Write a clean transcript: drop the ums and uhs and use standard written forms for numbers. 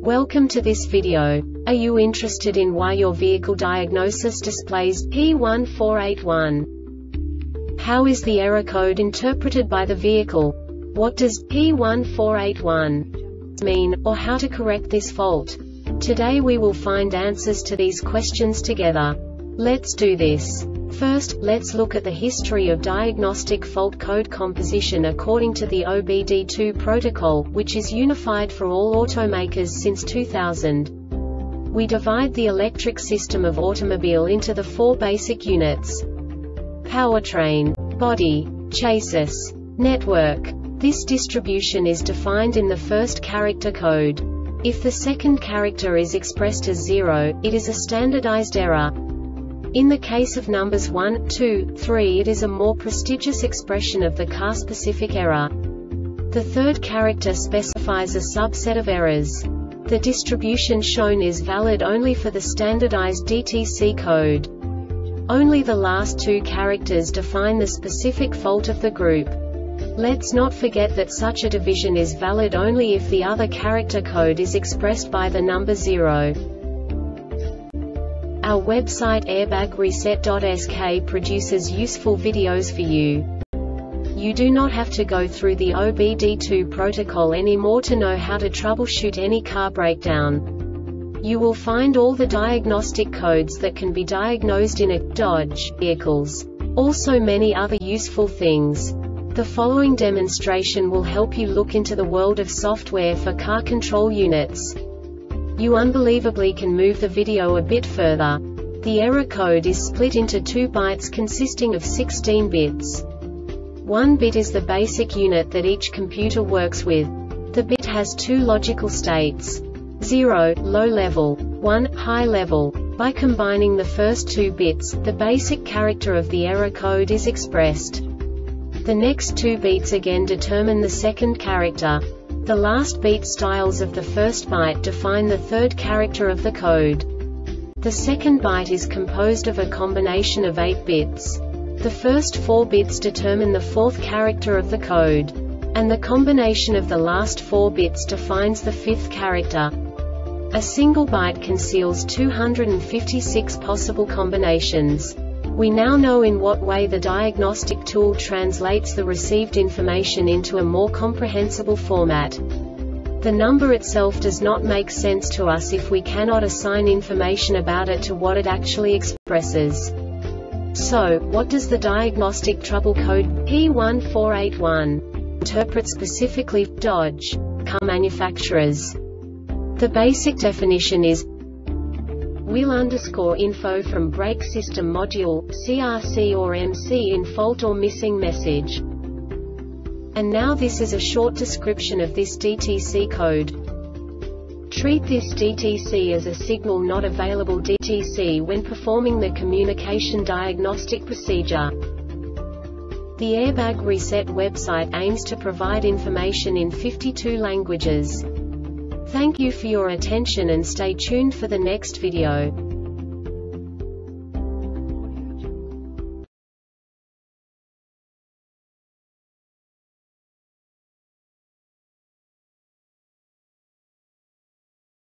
Welcome to this video. Are you interested in why your vehicle diagnosis displays P1481? How is the error code interpreted by the vehicle? What does P1481 mean, or how to correct this fault? Today we will find answers to these questions together. Let's do this. First, let's look at the history of diagnostic fault code composition according to the OBD2 protocol, which is unified for all automakers since 2000. We divide the electric system of automobile into the four basic units: powertrain, body, chassis, network. This distribution is defined in the first character code. If the second character is expressed as 0, it is a standardized error. In the case of numbers 1, 2, 3, it is a more prestigious expression of the car-specific error. The third character specifies a subset of errors. The distribution shown is valid only for the standardized DTC code. Only the last two characters define the specific fault of the group. Let's not forget that such a division is valid only if the other character code is expressed by the number 0. Our website airbagreset.sk produces useful videos for you. You do not have to go through the OBD2 protocol anymore to know how to troubleshoot any car breakdown. You will find all the diagnostic codes that can be diagnosed in a Dodge vehicles. Also many other useful things. The following demonstration will help you look into the world of software for car control units. You unbelievably can move the video a bit further. The error code is split into 2 bytes consisting of 16 bits. 1 bit is the basic unit that each computer works with. The bit has 2 logical states: 0, low level, 1, high level. By combining the first 2 bits, the basic character of the error code is expressed. The next 2 beats again determine the second character. The last beat styles of the first byte define the third character of the code. The second byte is composed of a combination of 8 bits. The first 4 bits determine the fourth character of the code. And the combination of the last 4 bits defines the fifth character. A single byte conceals 256 possible combinations. We now know in what way the diagnostic tool translates the received information into a more comprehensible format. The number itself does not make sense to us if we cannot assign information about it to what it actually expresses. So, what does the diagnostic trouble code P1481 interpret specifically for Dodge car manufacturers? The basic definition is wheel_info from brake system module, CRC or MC in fault or missing message. And now this is a short description of this DTC code. Treat this DTC as a signal not available DTC when performing the communication diagnostic procedure. The Airbag Reset website aims to provide information in 52 languages. Thank you for your attention and stay tuned for the next video.